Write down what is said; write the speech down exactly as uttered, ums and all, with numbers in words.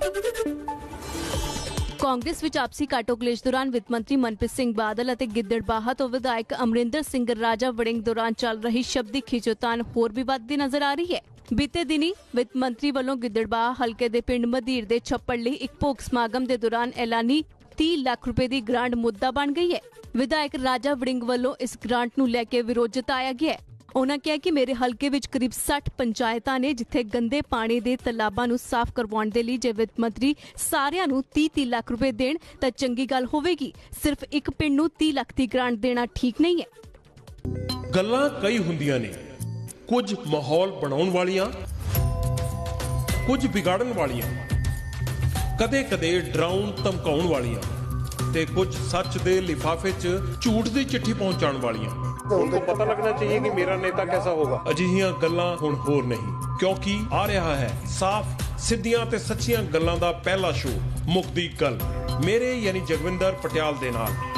कांग्रेस विच आपसी काटो कलेश दौरान वित्त मंत्री मनप्रीत सिंह बादल और गिद्दड़बाहा तो विधायक अमरिंदर सिंह राजा वड़िंग दौरान चल रही शब्दी खिंचोतान होर भी वधदी नजर आ रही है। बीते दिनी वित्त मंत्री वालों गिद्दड़बाहा हलके दे पिंड मधीर दे छप्पड़ लई एक भोग समागम दे दौरान ऐलानी तीस लाख रुपए की ग्रांट मुद्दा बन गई है। विधायक राजा वड़िंग वालों इस ग्रांट नूं लैके विरोध जताया गया है। उन्होंने कहा कि मेरे हलके विच करीब साठ पंचायतां ने जिथे गंदे पानी दे तलाबां नूं साफ करवाउण दे लई जे वित्त मंत्री सारिआं नूं तीस तीस लाख रुपए देण तां चंगी गल होवेगी। सिर्फ एक पिंड नूं तीस लाख दी ग्रांट देना ठीक नहीं है। गल्लां कई हुंदियां ने, कुछ माहौल बनाउण वालियां, कुछ बिगाड़न वालियां, कदे कदे डराउण धमकाउण वालियां ते कुछ सच दे लिफाफे च झूठ दी चिट्ठी पहुंचाउण वालियां। उनको पता लगना चाहिए कि मेरा नेता कैसा होगा। अजिहियां गल्लां हुण होर नहीं, क्योंकि आ रहा है साफ सिद्धियां ते सच्चियां गल्लां दा पहला शो मुक्ति कल मेरे यानी जगविंदर पटियाल दे नाल।